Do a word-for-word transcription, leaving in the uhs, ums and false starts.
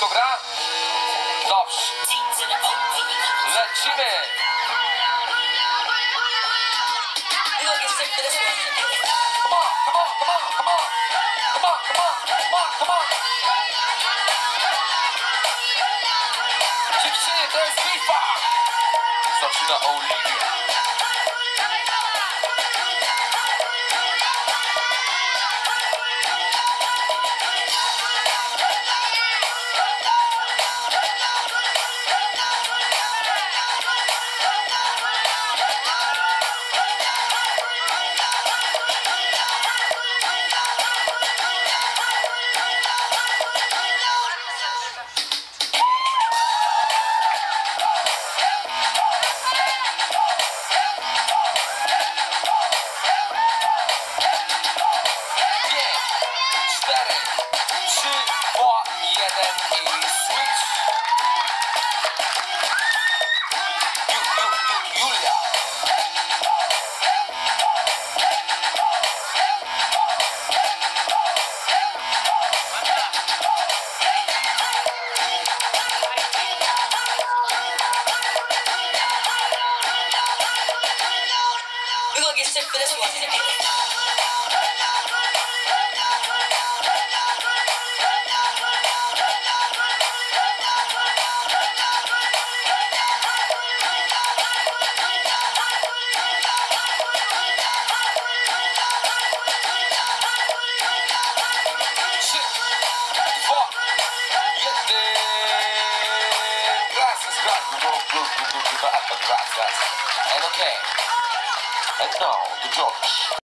Wszystko gra? Dobrze. Lecimy. Come on, come on, come on, come on. Come on, come on, come on, come on. Dziewczyny, to jest bitwa. Zaczyna Olivia. Sit for this one. And okay, and now the judge.